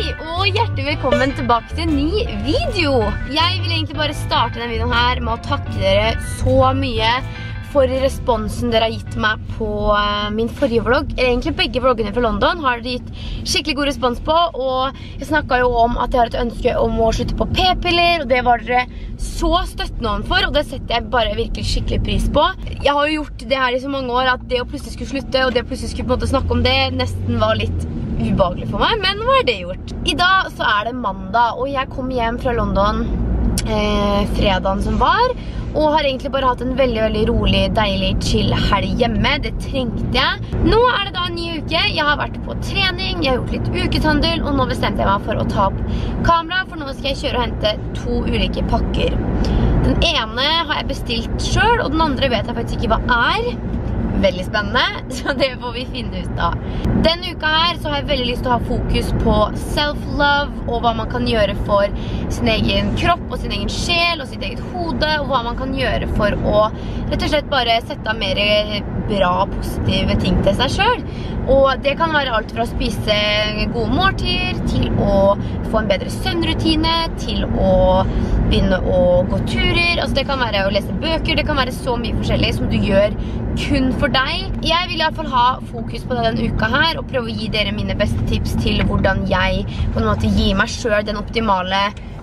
Hei og hjertelig velkommen tilbake til en ny video. Jeg vil egentlig bare starte denne videoen her med å takke dere så mye for responsen dere har gitt meg på min forrige vlogg. Eller egentlig begge vloggene fra London har dere gitt skikkelig god respons på. Og jeg snakket jo om at jeg har et ønske om å slutte på p-piller, og det var dere så støttende overfor, og det setter jeg bare virkelig skikkelig pris på. Jeg har jo gjort det her i så mange år at det å plutselig skulle slutte, og det å plutselig skulle på en måte snakke om det, nesten var litt ubehagelig for meg, men nå er det gjort. I dag så er det mandag, og jeg kom hjem fra London fredagen som var, og har egentlig bare hatt en veldig, veldig rolig, deilig, chill helg hjemme. Det trengte jeg. Nå er det da en ny uke. Jeg har vært på trening, jeg har gjort litt ukeshandel, og nå bestemte jeg meg for å ta opp kamera, for nå skal jeg kjøre og hente 2 ulike pakker. Den ene har jeg bestilt selv, og den andre vet jeg faktisk ikke hva er. Veldig spennende, så det får vi finne ut av. Denne uka her så har jeg veldig lyst til å ha fokus på self-love og hva man kan gjøre for sin egen kropp og sin egen sjel og sitt eget hode, og hva man kan gjøre for å rett og slett bare sette av mer bra, positive ting til seg selv. Og det kan være alt fra å spise gode måltider, til å få en bedre søvnrutine, til å begynne å gå turer. Altså det kan være å lese bøker, det kan være så mye forskjellig som du gjør kun for deg. Jeg vil i hvert fall ha fokus på det denne uka her, og prøve å gi dere mine beste tips til hvordan jeg på en måte gir meg selv den optimale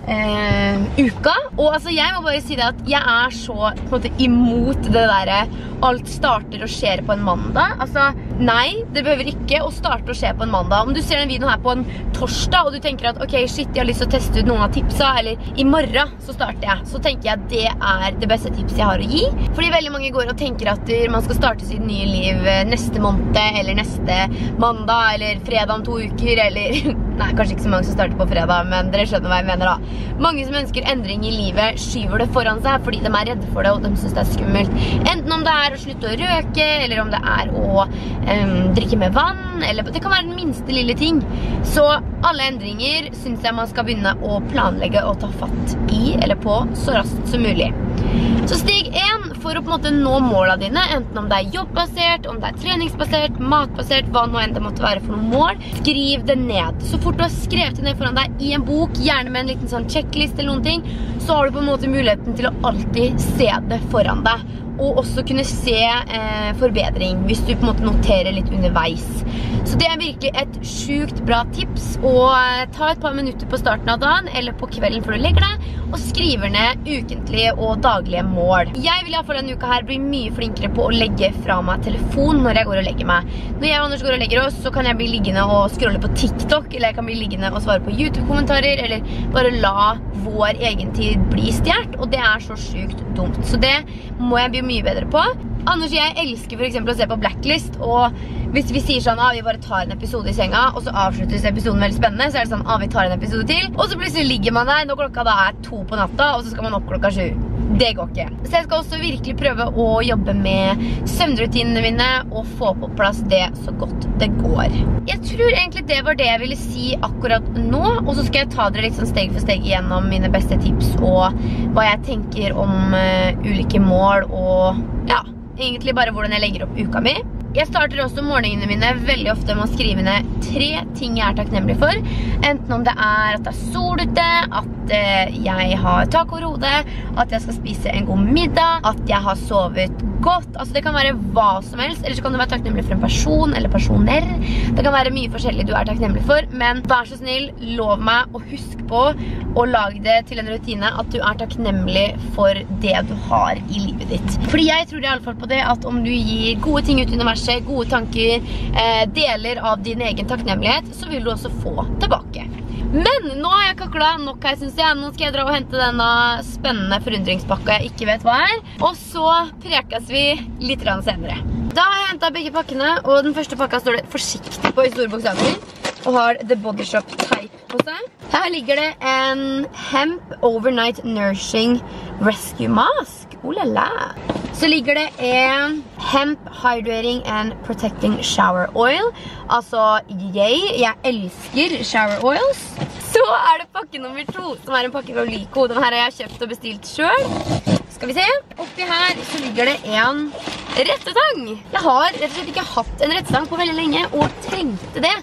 uka. Og altså jeg må bare si det at jeg er så på en måte imot det der alt starter og skjer på en mandag. Altså nei, det behøver ikke å starte og skje på en mandag. Om du ser den videoen her på en torsdag og du tenker at ok, shit, jeg har lyst til å teste ut noen av tipsa, eller i morgen så starter jeg, så tenker jeg at det er det beste tipset jeg har å gi. Fordi veldig mange går og tenker at man skal starte sitt nye liv neste måned, eller neste mandag, eller fredag om 2 uker, eller nei, kanskje ikke så mange som starter på fredag, men dere skjønner hva jeg mener da. Mange som ønsker endring i livet skyver det foran seg fordi de er redde for det, og de synes det er skummelt. Enten om det er å slutte å røke, eller om det er å drikke med vann, eller det kan være den minste lille ting. Så alle endringer synes jeg man skal begynne å planlegge og ta fatt i, eller på, så raskt som mulig. Så steg 1 for å på en måte nå målene dine, enten om det er jobbbasert, om det er treningsbasert, matbasert, hva nå enn det måtte være for noen mål, skriv det ned. Så fort du har skrevet det ned foran deg i en bok, gjerne med en liten sånn checklist eller noen ting, så har du på en måte muligheten til å alltid se det foran deg. Og også kunne se forbedring hvis du på en måte noterer litt underveis. Så det er virkelig et sjukt bra tips å ta et par minutter på starten av dagen eller på kvelden før du legger deg, og skriver ned ukentlige og daglige mål. Jeg vil i hvert fall denne uka her bli mye flinkere på å legge fra meg telefon når jeg går og legger meg. Når jeg og Anders går og legger oss, så kan jeg bli liggende og scrolle på TikTok, eller jeg kan bli liggende og svare på YouTube-kommentarer, eller bare la vår egen tid bli stjert, og det er så sjukt dumt. Så det må jeg bli mye bedre på. Anders og jeg elsker for eksempel å se på Blacklist, og hvis vi sier sånn, vi bare tar en episode i senga, og så avsluttes episoden veldig spennende, så er det sånn, vi tar en episode til, og så plutselig ligger man der når klokka da er 2 på natta, og så skal man opp klokka 7. Det går ikke. Så jeg skal også virkelig prøve å jobbe med søvnrutinene mine, og få på plass det så godt det går. Jeg tror egentlig det var det jeg ville si akkurat nå, og så skal jeg ta dere litt sånn steg for steg igjennom mine beste tips, og hva jeg tenker om ulike mål, og ja, egentlig bare hvordan jeg legger opp uka mi. Jeg starter også morgenene mine veldig ofte med å skrive ned 3 ting jeg er takknemlig for. Enten om det er at det er sol ute, at jeg har tak over hodet, at jeg skal spise en god middag, at jeg har sovet godt. Altså det kan være hva som helst, eller så kan du være takknemlig for en person eller personer. Det kan være mye forskjellig du er takknemlig for, men vær så snill, lov meg å huske på å lage det til en rutine at du er takknemlig for det du har i livet ditt. Fordi jeg tror i alle fall på det at om du gir gode ting ut i universet, gode tanker, deler av din egen takknemlighet, så vil du også få tilbake. Men nå har jeg kaklet nok her, synes jeg. Nå skal jeg dra og hente denne spennende forundringspakka jeg ikke vet hva er. Og så prekes vi litt senere. Da har jeg hentet begge pakkene, og den første pakka står det forsiktig på i store bokstaver, og har The Body Shop Type på seg. Her ligger det en Hemp Overnight Nourishing Rescue Mask. Oh la la. Så ligger det en Hemp Hydrating and Protecting Shower Oil. Altså, jeg elsker shower oils. Så er det pakke nummer 2, som er en pakke fra Lyko. Den her har jeg kjøpt og bestilt selv. Skal vi se. Oppi her så ligger det en rettetang. Jeg har rett og slett ikke hatt en rettetang på veldig lenge, og trengte det.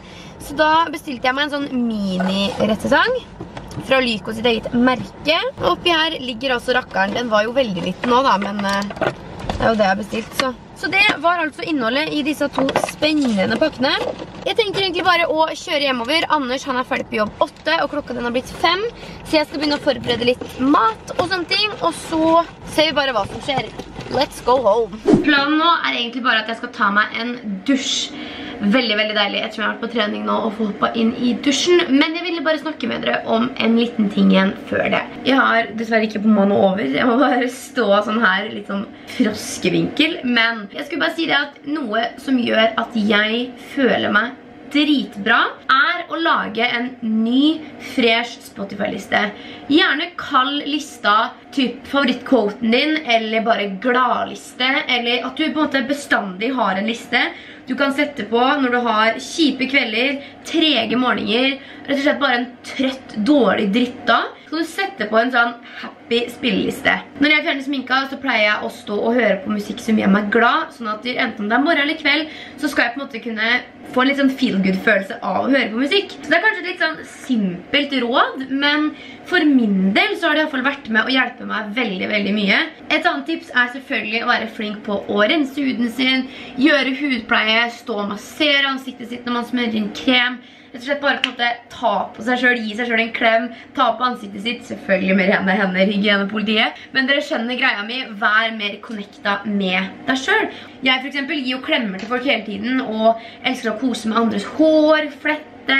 Så da bestilte jeg meg en sånn mini-rettesang fra Lyko sitt eget merke. Og oppi her ligger også rakkeren. Den var jo veldig liten nå da, men det er jo det jeg har bestilt, så. Så det var altså innholdet i disse to spennende pakkene. Jeg tenker egentlig bare å kjøre hjemover. Anders, han er ferdig på jobb 8, og klokka den har blitt 5. Så jeg skal begynne å forberede litt mat og sånne ting, og så ser vi bare hva som skjer. Let's go home. Planen nå er egentlig bare at jeg skal ta meg en dusj. Veldig, veldig deilig etter jeg har vært på trening nå og få hoppet inn i dusjen. Men jeg ville bare snakke med dere om en liten ting igjen før det. Jeg har dessverre ikke på meg noe over. Jeg må bare stå sånn her, litt sånn froskevinkel. Men jeg skulle bare si det at noe som gjør at jeg føler meg dritbra er å lage en ny, fresh Spotify-liste. Gjerne kall lista typ favorittquoten din, eller bare gladliste, eller at du på en måte bestandig har en liste du kan sette på når du har kjipe kvelder, trege morgener, rett og slett bare en trøtt, dårlig drittdag. Så kan du sette på en sånn happy spilleliste. Når jeg fjerner sminka, så pleier jeg å stå og høre på musikk som gjør meg glad, sånn at enten det er morgen eller kveld, så skal jeg på en måte kunne få en litt sånn feel-good-følelse av å høre på musikk. Så det er kanskje et litt sånn simpelt råd, men for min del så har det i hvert fall vært med å hjelpe meg veldig, veldig mye. Et annet tips er selvfølgelig å være flink på å rense huden sin, gjøre hudpleie, stå og massere ansiktet sitt når man smører inn krem. Rett og slett bare på en måte ta på seg selv, gi seg selv en klem, ta på ansiktet sitt, selvfølgelig med rene hender, hygienepolitiet. Men dere skjønner greia mi, vær mer connecta med deg selv. Jeg for eksempel gir jo klemmer til folk hele tiden, og elsker å kose med andres hår, flette,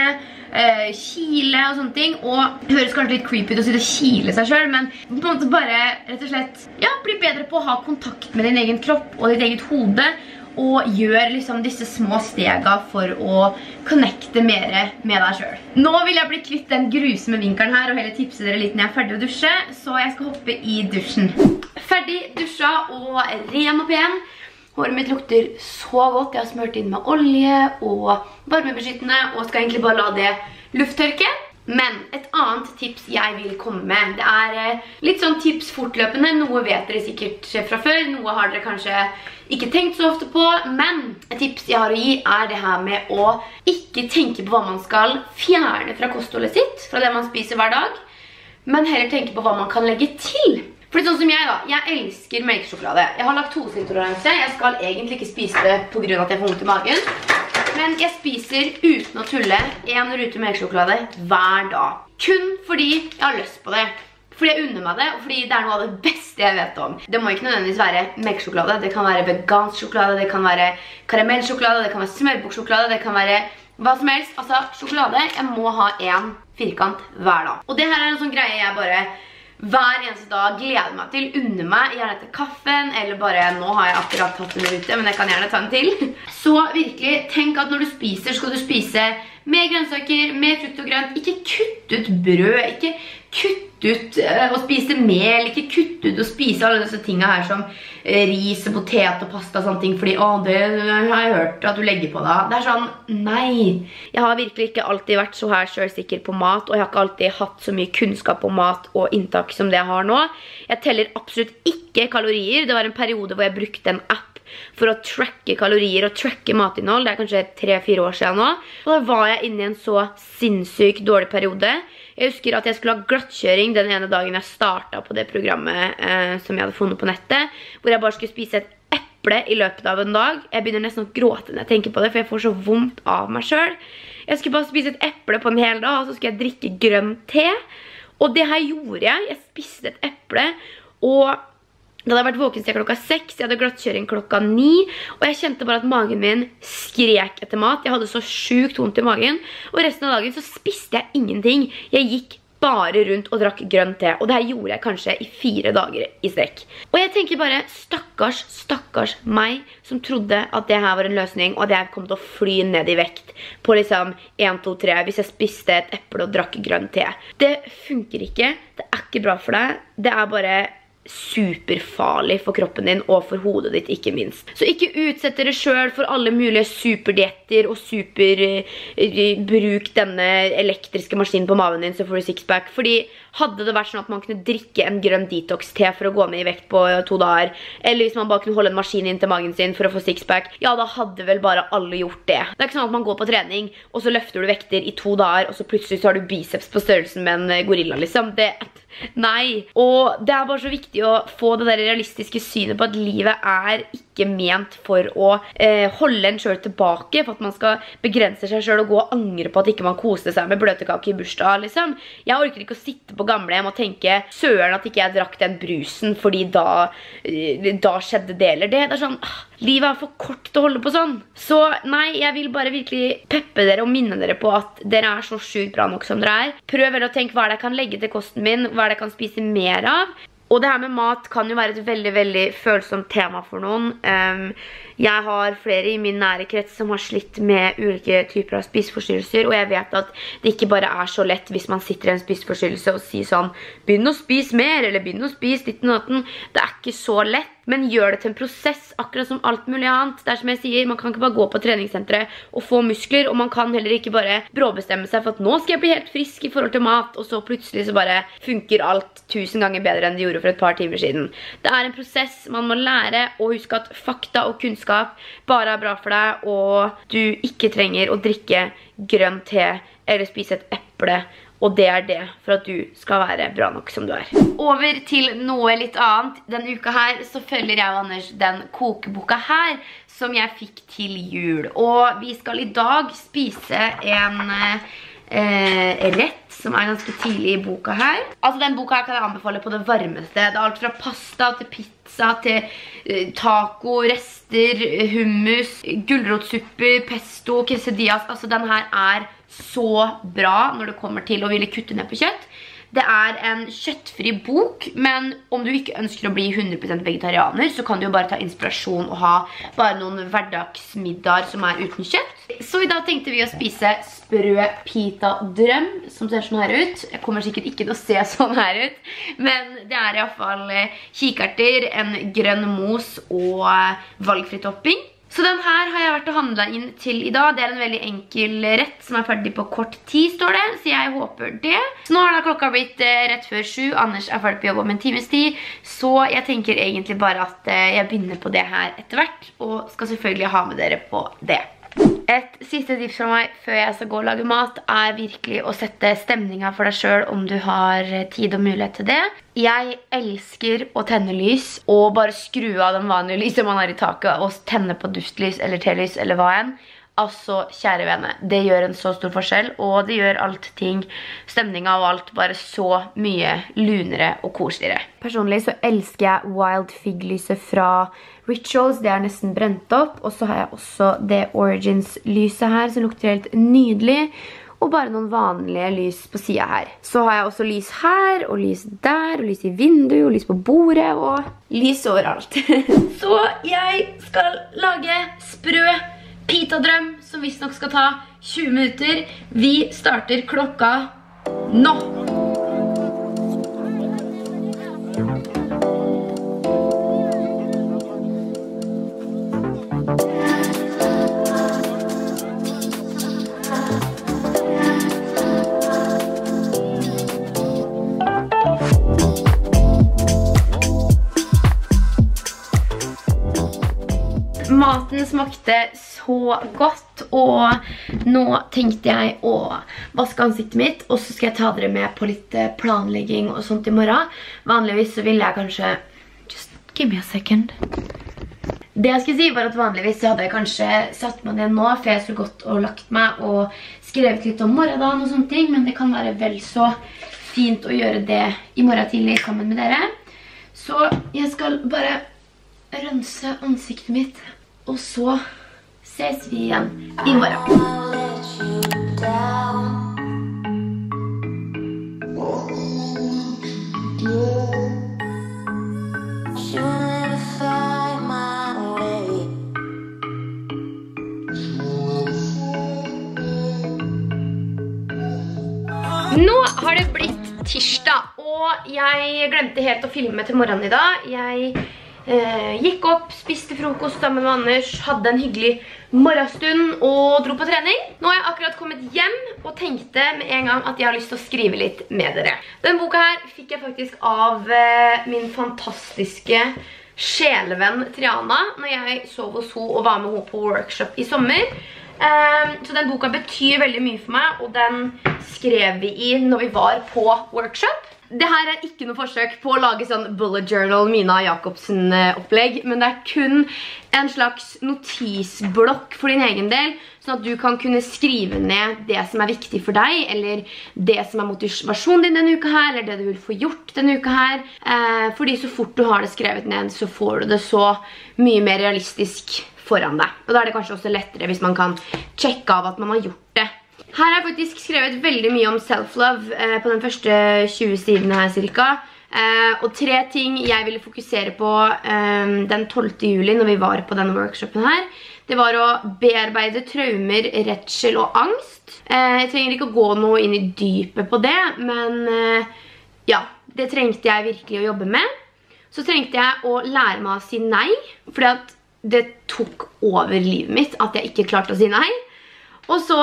kile og sånne ting. Og det høres kanskje litt creepy å si det kile seg selv, men på en måte bare rett og slett, ja, bli bedre på å ha kontakt med din egen kropp og ditt eget hode, og gjør liksom disse små stega for å connecte mer med deg selv. Nå vil jeg bli kvitt den grusomme vinkelen her og heller tipse dere litt når jeg er ferdig å dusje, så jeg skal hoppe i dusjen. Ferdig dusja og ren og pen. Håret mitt lukter så godt. Jeg har smørt inn med olje og varmebeskyttende og skal egentlig bare la det lufttørke. Men et annet tips jeg vil komme med, det er litt sånn tips fortløpende. Noe vet dere sikkert fra før, noe har dere kanskje ikke tenkt så ofte på. Men et tips jeg har å gi er det her med å ikke tenke på hva man skal fjerne fra kostholdet sitt, fra det man spiser hver dag, men heller tenke på hva man kan legge til. For sånn som jeg da, jeg elsker melkesjokolade. Jeg har laktoseintoleranse, jeg skal egentlig ikke spise det på grunn av at jeg får vondt i magen. Men jeg spiser uten å tulle en rute melkesjokolade hver dag. Kun fordi jeg har lyst på det. Fordi jeg unner meg det, og fordi det er noe av det beste jeg vet om. Det må ikke nødvendigvis være melkesjokolade. Det kan være vegansk sjokolade, det kan være karamellsjokolade, det kan være smørbuksjokolade, det kan være hva som helst. Altså, sjokolade, jeg må ha en firkant hver dag. Og det her er en sånn greie jeg bare hver eneste dag gleder meg til, unner meg, gjerne til kaffen, eller bare, nå har jeg akkurat tatt den ute, men jeg kan gjerne ta den til. Så virkelig, tenk at når du spiser, skal du spise med grønnsaker, med frukt og grønt. Ikke kutt ut brød, ikke kutt ut å spise mel, ikke kutt ut å spise alle disse tingene her som ris, potet og pasta og sånne ting, fordi det har jeg hørt at du legger på deg. Det er sånn, nei. Jeg har virkelig ikke alltid vært så her selvsikker på mat, og jeg har ikke alltid hatt så mye kunnskap om mat og inntak som det jeg har nå. Jeg teller absolutt ikke kalorier. Det var en periode hvor jeg brukte en app for å tracke kalorier og tracke matinnhold. Det er kanskje 3-4 år siden nå. Og da var jeg inne i en så sinnssykt dårlig periode. Jeg husker at jeg skulle ha glattkjøring den ene dagen jeg startet på det programmet som jeg hadde funnet på nettet, hvor jeg bare skulle spise et eple i løpet av en dag. Jeg begynner nesten å gråte når jeg tenker på det, for jeg får så vondt av meg selv. Jeg skulle bare spise et eple på en hel dag, og så skulle jeg drikke grønn te. Og det her gjorde jeg. Jeg spiste et eple, og da hadde jeg vært våken til klokka 6, jeg hadde glattkjøring klokka 9, og jeg kjente bare at magen min skrek etter mat. Jeg hadde så sjukt vondt i magen, og resten av dagen så spiste jeg ingenting. Jeg gikk bare rundt og drakk grønn te, og det her gjorde jeg kanskje i 4 dager i strekk. Og jeg tenker bare, stakkars meg som trodde at det her var en løsning, og at jeg kom til å fly ned i vekt på liksom 1, 2, 3 hvis jeg spiste et eple og drakk grønn te. Det funker ikke, det er ikke bra for deg, det er bare superfarlig for kroppen din og for hodet ditt ikke minst. Så ikke utsett dere selv for alle mulige superdietter og bruk denne elektriske maskinen på maven din så får du sixpack, fordi hadde det vært sånn at man kunne drikke en grønn detox-te for å gå ned i vekt på 2 dager, eller hvis man bare kunne holde en maskin inn til magen sin for å få sixpack, ja, da hadde vel bare alle gjort det. Det er ikke sånn at man går på trening, og så løfter du vekter i 2 dager, og så plutselig så har du biceps på størrelsen med en gorilla, liksom. Nei. Og det er bare så viktig å få det der realistiske synet på at livet er ikke ment for å holde en selv tilbake, for at man skal begrense seg selv og gå og angre på at ikke man koste seg med bløtkake i bursdag, liksom. Jeg orker ikke å sitte på gamlehjem og tenke, søren at ikke jeg drakk den brusen, fordi da skjedde det eller det. Det er sånn, livet er for kort til å holde på sånn. Så nei, jeg vil bare virkelig peppe dere og minne dere på at dere er så sykt bra nok som dere er. Prøv vel å tenke hva er det jeg kan legge til kosten min, hva er det jeg kan spise mer av. Og det her med mat kan jo være et veldig, veldig følsomt tema for noen. Jeg har flere i min nære krets som har slitt med ulike typer av spiseforstyrrelser, og jeg vet at det ikke bare er så lett hvis man sitter i en spiseforstyrrelse og sier sånn, begynn å spise mer, eller begynn å spise ditt natten. Det er ikke så lett, men gjør det til en prosess, akkurat som alt mulig annet. Det er som jeg sier, man kan ikke bare gå på treningssenteret og få muskler, og man kan heller ikke bare bråbestemme seg for at nå skal jeg bli helt frisk i forhold til mat, og så plutselig så bare funker alt 1000 ganger bedre enn det gjorde for et par timer siden. Det er en prosess, man må lære, og huske at fakta og kunnskap bare er bra for deg, og du ikke trenger å drikke grønn te eller spise et eple, og det er det for at du skal være bra nok som du er. Over til noe litt annet. Denne uka her så følger jeg og Anders den kokeboka her som jeg fikk til jul. Og vi skal i dag spise en rett som er ganske tidlig i boka her. Altså den boka her kan jeg anbefale på det varmeste. Det er alt fra pasta til pizza til taco, rester, hummus, gulrotsupper, pesto, quesadillas. Altså den her er så bra når det kommer til å ville kutte ned på kjøtt. Det er en kjøttfri bok, men om du ikke ønsker å bli 100% vegetarianer, så kan du jo bare ta inspirasjon og ha bare noen hverdagsmiddager som er uten kjøtt. Så i dag tenkte vi å spise sprø pita drøm, som ser sånn her ut. Jeg kommer sikkert ikke til å se sånn her ut, men det er i hvert fall kikerter, en grønn mos og valgfri topping. Så den her har jeg vært og handlet inn til i dag. Det er en veldig enkel rett som er ferdig på kort tid, står det. Så jeg håper det. Så nå har da klokka blitt rett før 7. Anders er ferdig på jobb om en times tid. Så jeg tenker egentlig bare at jeg begynner på det her etter hvert. Og skal selvfølgelig ha med dere på det. Et siste tips fra meg før jeg skal gå og lage mat er virkelig å sette stemningen for deg selv om du har tid og mulighet til det. Jeg elsker å tenne lys og bare skru av den vanlige lyset man har i taket og tenne på duftlys eller telys eller hva enn. Altså, kjære vene, det gjør en så stor forskjell, og det gjør stemningen og alt bare så mye lunere og koseligere. Personlig så elsker jeg Wild Fig-lyset fra Rituals, det er nesten brent opp, og så har jeg også det Origins-lyset her som lukter helt nydelig, og bare noen vanlige lys på siden her. Så har jeg også lys her, og lys der, og lys i vinduet, og lys på bordet, og lys overalt. Så jeg skal lage sprø pitadrøm, som visst nok skal ta 20 minutter. Vi starter klokka nå. Maten smakte så godt, og nå tenkte jeg å vaske ansiktet mitt, og så skal jeg ta dere med på litt planlegging og sånt i morgen. Vanligvis så ville jeg kanskje... Just give me a second. Det jeg skulle si var at vanligvis så hadde jeg kanskje satt meg ned nå, for jeg skulle gått og lagt meg og skrevet litt om morgendagen og sånne ting, men det kan være vel så fint å gjøre det i morgen tidlig sammen med dere. Så jeg skal bare rense ansiktet mitt, og så ses vi igjen i morgen. Nå har det blitt tirsdag, og jeg glemte helt å filme til morgenen i dag. Jeg gikk opp, spiste frokost sammen med Anders, hadde en hyggelig morgenstund og dro på trening. Nå har jeg akkurat kommet hjem og tenkte med en gang at jeg har lyst til å skrive litt med dere. Den boka her fikk jeg faktisk av min fantastiske sjelevenn Triana når jeg sov hos henne og var med henne på workshop i sommer. Så den boka betyr veldig mye for meg, og den skrev vi i når vi var på workshop. Det her er ikke noe forsøk på å lage sånn bullet journal Mina Jacobsen opplegg, men det er kun en slags notisblokk for din egen del, sånn at du kan kunne skrive ned det som er viktig for deg, eller det som er motivasjonen din denne uka her, eller det du vil få gjort denne uka her. Fordi så fort du har det skrevet ned, så får du det så mye mer realistisk foran deg. Og da er det kanskje også lettere hvis man kan sjekke av at man har gjort det. Her har jeg faktisk skrevet veldig mye om self-love på den første 20 sidene her cirka. Og 3 ting jeg ville fokusere på den 12. juli når vi var på denne workshopen her. Det var å bearbeide traumer, redsel og angst. Jeg trenger ikke å gå noe inn i dypet på det, men ja, det trengte jeg virkelig å jobbe med. Så trengte jeg å lære meg å si nei, fordi at det tok over livet mitt at jeg ikke klarte å si nei. Og så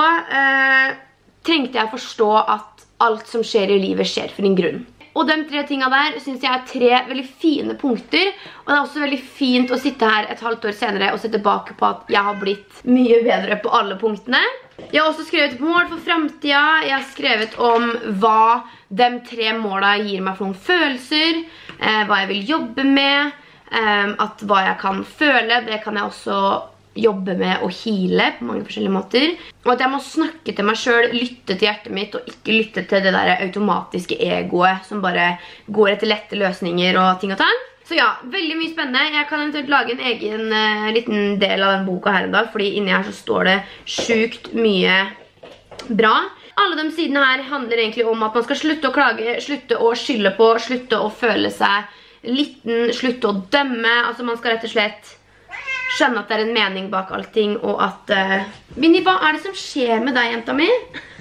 trengte jeg å forstå at alt som skjer i livet skjer for en grunn. Og de 3 tingene der synes jeg er 3 veldig fine punkter, og det er også veldig fint å sitte her et halvt år senere og se tilbake på at jeg har blitt mye bedre på alle punktene. Jeg har også skrevet et mål for fremtiden. Jeg har skrevet om hva de 3 målene gir meg for noen følelser, hva jeg vil jobbe med, at hva jeg kan føle, det kan jeg også jobbe med og heale på mange forskjellige måter. Og at jeg må snakke til meg selv, lytte til hjertet mitt, og ikke lytte til det der automatiske egoet som bare går etter lette løsninger og ting og tang. Så ja, veldig mye spennende. Jeg kan eventuelt lage en egen liten del av den boka her en dag, fordi inni her så står det sjukt mye bra. Alle de sidene her handler egentlig om at man skal slutte å klage, slutte å skylde på, slutte å føle seg liten, slutte å dømme. Altså man skal rett og slett skjønne at det er en mening bak allting, og at Vinni, hva er det som skjer med deg, jenta mi?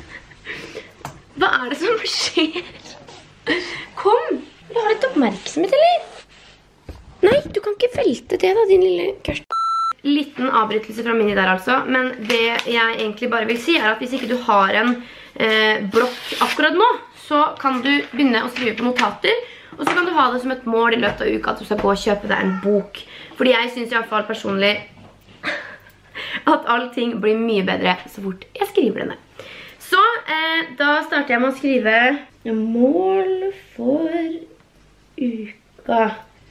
Hva er det som skjer? Kom, vil du ha litt oppmerksomhet, eller? Nei, du kan ikke velte det da, din lille kørst. Liten avbrytelse fra Minni der altså, men det jeg egentlig bare vil si er at hvis ikke du har en blokk akkurat nå, så kan du begynne å skrive på notater, og så kan du ha det som et mål i løpet av uka at du skal gå og kjøpe deg en bok. Fordi jeg synes i hvert fall personlig at allting blir mye bedre så fort jeg skriver det ned. Så da starter jeg med å skrive mål for uka.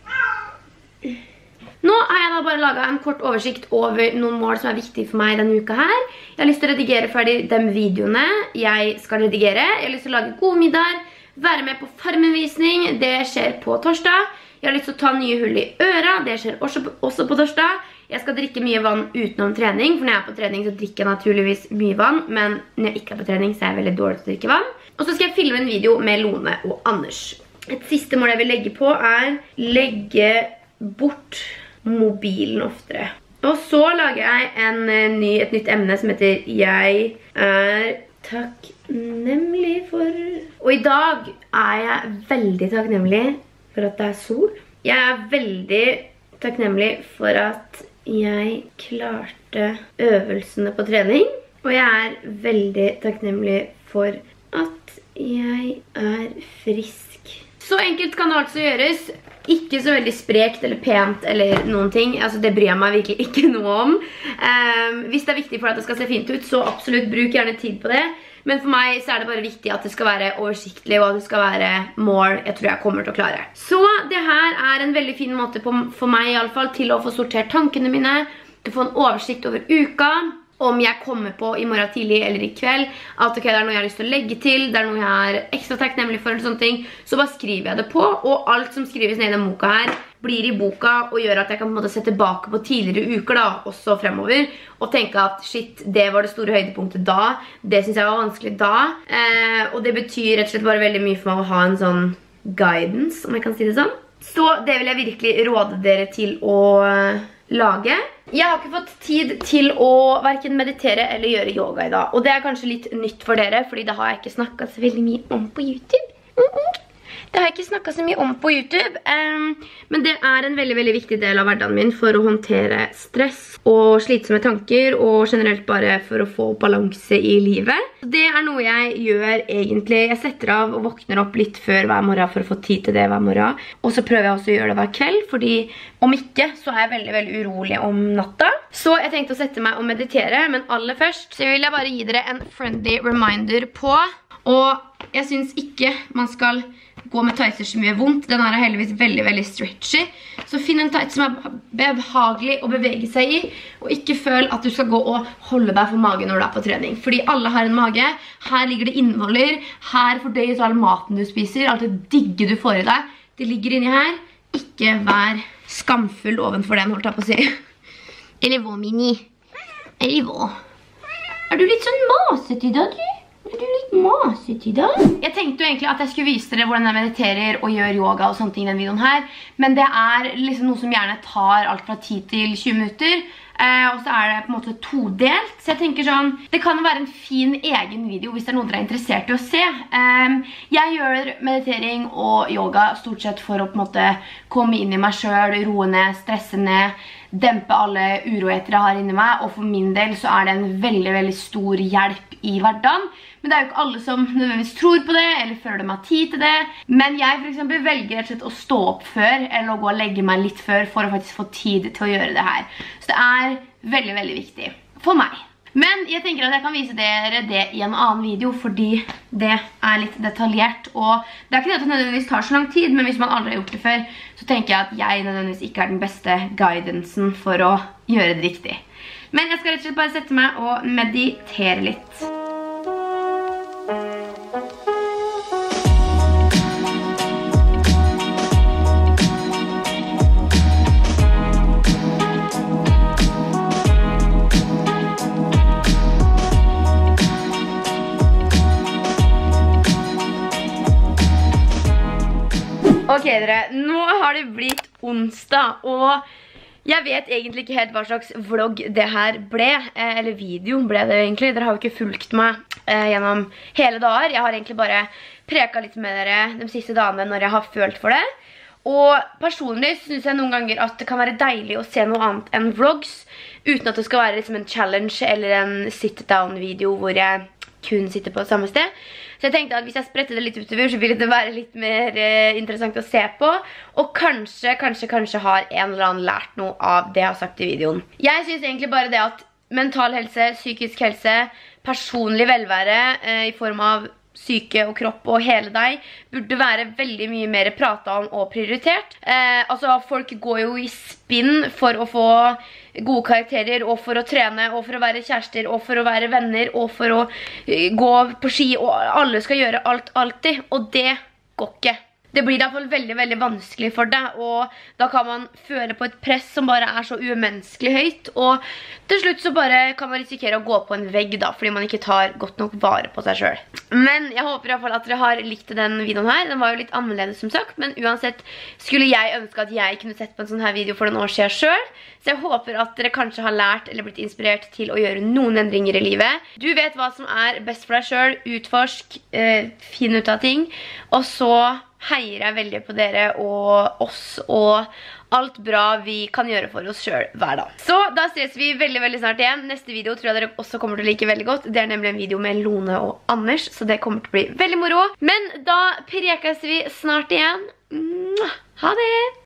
Nå har jeg da bare laget en kort oversikt over noen mål som er viktige for meg denne uka her. Jeg har lyst til å redigere ferdig de videoene jeg skal redigere. Jeg har lyst til å lage god middag, være med på farmenvisning, det skjer på torsdag. Jeg har lyst til å ta nye hull i øra, det skjer også på torsdag. Jeg skal drikke mye vann utenom trening, for når jeg er på trening så drikker jeg naturligvis mye vann, men når jeg ikke er på trening så er jeg veldig dårlig til å drikke vann. Og så skal jeg filme en video med Lone og Anders. Et siste mål jeg vil legge på er legge bort mobilen oftere. Og så lager jeg et nytt emne som heter Jeg er takknemlig for... Og i dag er jeg veldig takknemlig for at det er sol. Jeg er veldig takknemlig for at jeg klarte øvelsene på trening. Og jeg er veldig takknemlig for at jeg er frisk. Så enkelt kan det altså gjøres. Ikke så veldig sprekt eller pent eller noen ting. Altså det bryr jeg meg virkelig ikke noe om. Hvis det er viktig for at det skal se fint ut, så absolutt bruk gjerne tid på det. Men for meg så er det bare viktig at det skal være oversiktlig, og at det skal være mål jeg tror jeg kommer til å klare. Så det her er en veldig fin måte for meg i alle fall til å få sortert tankene mine, til å få en oversikt over uka, om jeg kommer på i morgen tidlig eller i kveld, at ok, det er noe jeg har lyst til å legge til, det er noe jeg er ekstra takknemlig for, eller sånne ting, så bare skriver jeg det på, og alt som skrives ned i den boka her, blir i boka, og gjør at jeg kan på en måte se tilbake på tidligere uker da, også fremover, og tenke at shit, det var det store høydepunktet da, det synes jeg var vanskelig da, og det betyr rett og slett bare veldig mye for meg å ha en sånn guidance, om jeg kan si det sånn. Så det vil jeg virkelig råde dere til å lage. Jeg har ikke fått tid til å hverken meditere eller gjøre yoga i dag. Og det er kanskje litt nytt for dere, fordi det har jeg ikke snakket så veldig mye om på YouTube. Det har jeg ikke snakket så mye om på YouTube, men det er en veldig, veldig viktig del av hverdagen min for å håndtere stress og slitsomme tanker, og generelt bare for å få balanse i livet. Det er noe jeg gjør egentlig. Jeg setter av og våkner opp litt før hver morgen for å få tid til det hver morgen. Og så prøver jeg også å gjøre det hver kveld, fordi om ikke så er jeg veldig, veldig urolig om natta. Så jeg tenkte å sette meg og meditere, men aller først så vil jeg bare gi dere en friendly reminder på. Og jeg synes ikke man skal gå med tighter som gjør vondt. Den her er heldigvis veldig, veldig stretchy. Så finn en tight som er behagelig å bevege seg i, og ikke føl at du skal gå og holde deg for magen når du er på trening. Fordi alle har en mage. Her ligger det innvoller. Her fordøyes all maten du spiser, alt det digge du får i deg. Det ligger inni her. Ikke vær skamfull ovenfor den, holdt jeg på å si. Eller hva, Mini? Eller hva? Er du litt sånn maset i dag, du? Er du litt maset i dag? Jeg tenkte jo egentlig at jeg skulle vise dere hvordan jeg mediterer og gjør yoga og sånne ting i den videoen her. Men det er liksom noe som gjerne tar alt fra 10 til 20 minutter. Og så er det på en måte todelt. Så jeg tenker sånn, det kan være en fin egen video hvis det er noe dere er interessert i å se. Jeg gjør meditering og yoga stort sett for å på en måte komme inn i meg selv, roe ned, stresse ned, dempe alle uroheter jeg har inni meg. Og for min del så er det en veldig, veldig stor hjelp i hverdagen. Men det er jo ikke alle som nødvendigvis tror på det, eller føler de har tid til det. Men jeg for eksempel velger rett og slett å stå opp før, eller å gå og legge meg litt før, for å faktisk få tid til å gjøre det her. Så det er veldig, veldig viktig for meg. Men jeg tenker at jeg kan vise dere det i en annen video, fordi det er litt detaljert. Og det er ikke det at det nødvendigvis tar så lang tid, men hvis man aldri har gjort det før, så tenker jeg at jeg nødvendigvis ikke er den beste guidancen for å gjøre det riktig. Men jeg skal rett og slett bare sette meg og meditere litt. Ok dere, nå har det blitt onsdag, og jeg vet egentlig ikke helt hva slags vlogg det her ble, eller video ble det egentlig. Dere har jo ikke fulgt meg gjennom hele dager. Jeg har egentlig bare preket litt med dere de siste dagene når jeg har følt for det. Og personlig synes jeg noen ganger at det kan være deilig å se noe annet enn vlogs, uten at det skal være liksom en challenge eller en sit-down-video hvor jeg kun sitter på samme sted. Så jeg tenkte at hvis jeg spredte det litt utover, så ville det være litt mer interessant å se på. Og kanskje har en eller annen lært noe av det jeg har sagt i videoen. Jeg synes egentlig bare det at mental helse, psykisk helse, personlig velvære i form av syke og kropp og hele deg burde være veldig mye mer pratet om og prioritert. Altså folk går jo i spinn for å få gode karakterer, og for å trene, og for å være kjærester, og for å være venner, og for å gå på ski, og alle skal gjøre alt alltid, og det går ikke. Det blir i hvert fall veldig, veldig vanskelig for deg, og da kan man føle på et press som bare er så umenneskelig høyt, og til slutt så bare kan man risikere å gå på en vegg da, fordi man ikke tar godt nok vare på seg selv. Men jeg håper i hvert fall at dere har likt den videoen her. Den var jo litt annerledes som sagt, men uansett skulle jeg ønske at jeg kunne sett på en sånn her video for noen år siden selv. Så jeg håper at dere kanskje har lært eller blitt inspirert til å gjøre noen endringer i livet. Du vet hva som er best for deg selv, utforsk, finn ut av ting, og så heier jeg veldig på dere og oss og alt bra vi kan gjøre for oss selv hver dag. Så da ses vi veldig, veldig snart igjen. Neste video tror jeg dere også kommer til å like veldig godt. Det er nemlig en video med Lone og Anders, så det kommer til å bli veldig moro. Men da prekes vi snart igjen. Ha det!